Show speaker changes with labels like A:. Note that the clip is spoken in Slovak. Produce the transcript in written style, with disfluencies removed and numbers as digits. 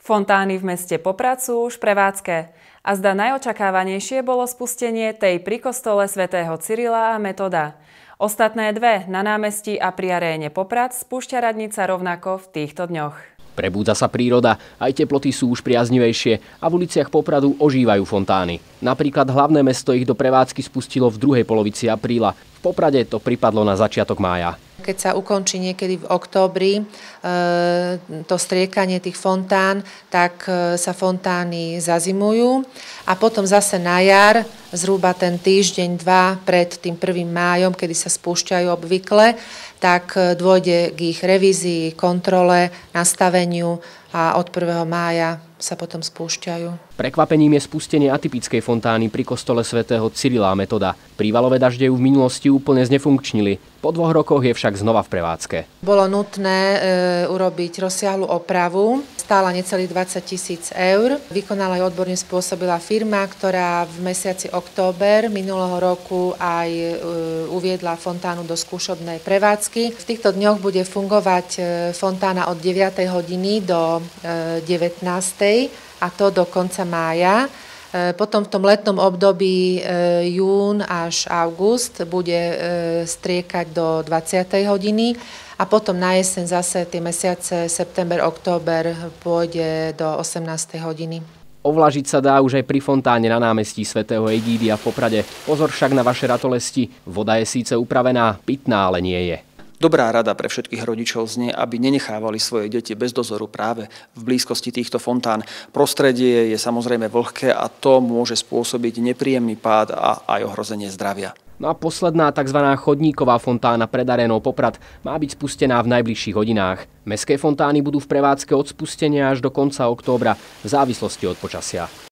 A: Fontány v meste Poprad sú už v prevádzke. A zda najočakávanejšie bolo spustenie tej pri kostole svätého Cyrila a Metoda. Ostatné dve na námestí a pri aréne Poprad spúšťa radnica rovnako v týchto dňoch.
B: Prebúdza sa príroda, aj teploty sú už priaznivejšie a v uliciach Popradu ožívajú fontány. Napríklad hlavné mesto ich do prevádzky spustilo v druhej polovici apríla. V Poprade to pripadlo na začiatok mája.
C: Keď sa ukončí niekedy v októbri to striekanie tých fontán, tak sa fontány zazimujú a potom zase na jar, zhruba ten týždeň, dva pred tým 1. májom, kedy sa spúšťajú obvykle, tak dôjde k ich revízii, kontrole, nastaveniu a od 1. mája sa potom spúšťajú.
B: Prekvapením je spustenie atypickej fontány pri kostole svätého Cyrila a Metoda. Prívalové dažde ju v minulosti úplne znefunkčnili. Po 2 rokoch je však znova v prevádzke.
C: Bolo nutné urobiť rozsiahlu opravu. Stála necelých 20 000 eur. Vykonala aj odborne spôsobila firma, ktorá v mesiaci október minulého roku aj uviedla fontánu do skúšobnej prevádzky. V týchto dňoch bude fungovať fontána od 9. hodiny do 19. a to do konca mája. Potom v tom letnom období jún až august bude striekať do 20. hodiny a potom na jeseň zase tie mesiace september, október pôjde do 18. hodiny.
B: Ovlažiť sa dá už aj pri fontáne na námestí svätého Egídia v Poprade. Pozor však na vaše ratolesti. Voda je síce upravená, pitná ale nie je.
D: Dobrá rada pre všetkých rodičov znie, aby nenechávali svoje deti bez dozoru práve v blízkosti týchto fontán. Prostredie je samozrejme vlhké a to môže spôsobiť nepríjemný pád a aj ohrozenie zdravia.
B: No a posledná tzv. Chodníková fontána pred arénou Poprad má byť spustená v najbližších hodinách. Mestské fontány budú v prevádzke od spustenia až do konca októbra v závislosti od počasia.